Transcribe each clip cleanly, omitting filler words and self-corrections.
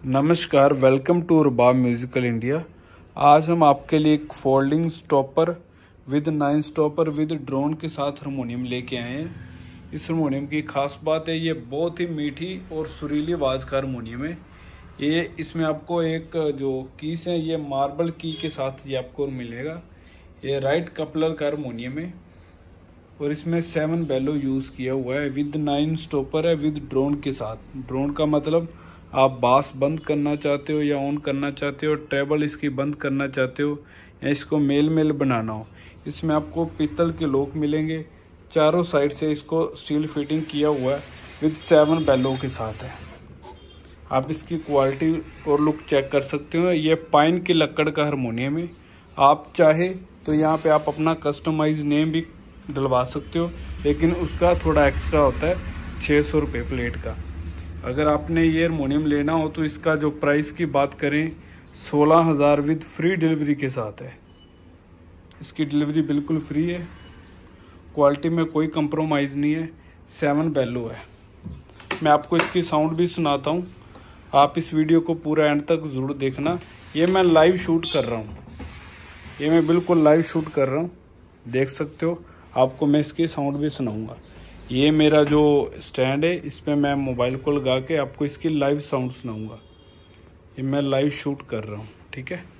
नमस्कार, welcome to Rubab musical India. आज हम आपके लिए एक folding stopper with 9 stopper with drone के साथ हारमोनियम लेके आए हैं। इस हारमोनियम की खास बात है, ये बहुत ही मीठी और सुरीली आवाज़ का हारमोनियम है। ये इसमें आपको एक जो कीस है ये मार्बल की के साथ ये आपको मिलेगा। ये राइट कपलर का हारमोनियम है और इसमें 7 बेलो यूज़ किया हुआ है। विद 9 स्टॉपर है विद ड्रोन के साथ। ड्रोन का मतलब आप बास बंद करना चाहते हो या ऑन करना चाहते हो, ट्रेबल इसकी बंद करना चाहते हो या इसको मेल बनाना हो। इसमें आपको पीतल के लॉक मिलेंगे। चारों साइड से इसको स्टील फिटिंग किया हुआ है विद 7 बेलो के साथ है। आप इसकी क्वालिटी और लुक चेक कर सकते हो। ये पाइन की लकड़ का हारमोनियम है। आप चाहे तो यहाँ पे आप अपना कस्टमाइज नेम भी डलवा सकते हो, लेकिन उसका थोड़ा एक्स्ट्रा होता है, 600 रुपये प्लेट का। अगर आपने ये हारमोनियम लेना हो तो इसका जो प्राइस की बात करें 16,000 विद फ्री डिलीवरी के साथ है। इसकी डिलीवरी बिल्कुल फ्री है। क्वालिटी में कोई कंप्रोमाइज़ नहीं है। 7 बेलो है। मैं आपको इसकी साउंड भी सुनाता हूँ। आप इस वीडियो को पूरा एंड तक ज़रूर देखना। ये मैं लाइव शूट कर रहा हूँ। ये मैं बिल्कुल लाइव शूट कर रहा हूँ, देख सकते हो। आपको मैं इसकी साउंड भी सुनाऊँगा। ये मेरा जो स्टैंड है, इस पर मैं मोबाइल को लगा के आपको इसकी लाइव साउंड सुनाऊंगा। ये मैं लाइव शूट कर रहा हूँ, ठीक है।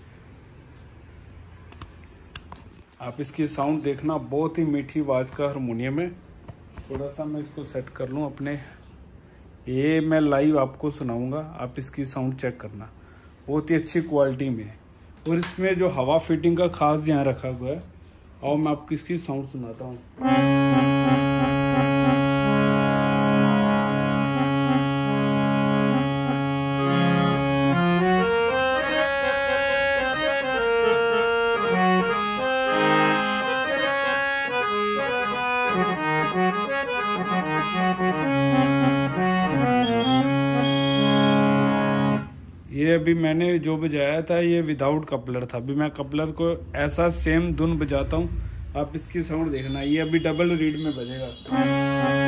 आप इसकी साउंड देखना, बहुत ही मीठी आवाज़ का हारमोनियम है। थोड़ा सा मैं इसको सेट कर लूँ अपने। ये मैं लाइव आपको सुनाऊंगा, आप इसकी साउंड चेक करना। बहुत ही अच्छी क्वालिटी में है और इसमें जो हवा फिटिंग का खास ध्यान रखा हुआ है। और मैं आपको इसकी साउंड सुनाता हूँ। ये अभी मैंने जो बजाया था ये विदाउट कपलर था। अभी मैं कपलर को ऐसा सेम धुन बजाता हूँ, आप इसकी साउंड देखना। ये अभी डबल रीड में बजेगा।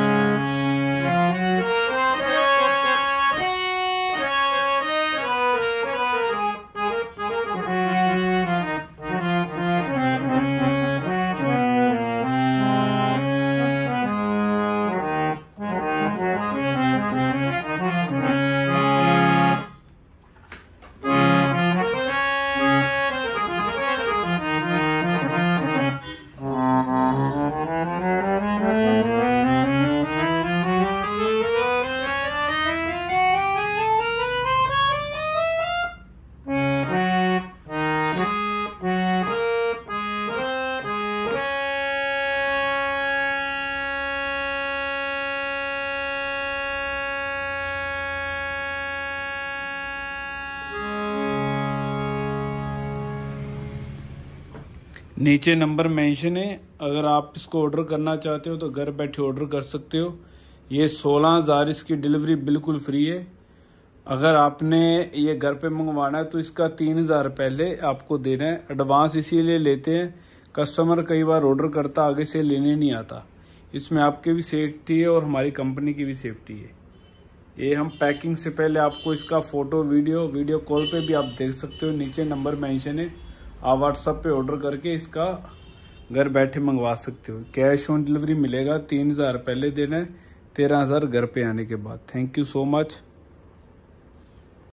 नीचे नंबर मेंशन है। अगर आप इसको ऑर्डर करना चाहते हो तो घर बैठे ऑर्डर कर सकते हो। ये 16,000, इसकी डिलीवरी बिल्कुल फ्री है। अगर आपने ये घर पे मंगवाना है तो इसका 3,000 पहले आपको देना है। एडवांस इसीलिए लेते हैं, कस्टमर कई बार ऑर्डर करता आगे से लेने नहीं आता। इसमें आपकी भी सेफ्टी है और हमारी कंपनी की भी सेफ्टी है। ये हम पैकिंग से पहले आपको इसका फ़ोटो वीडियो कॉल पे भी आप देख सकते हो। नीचे नंबर मेंशन है, आप व्हाट्सएप पे ऑर्डर करके इसका घर बैठे मंगवा सकते हो। कैश ऑन डिलीवरी मिलेगा। 3,000 पहले देना है, 13,000 घर पे आने के बाद। Thank you so much.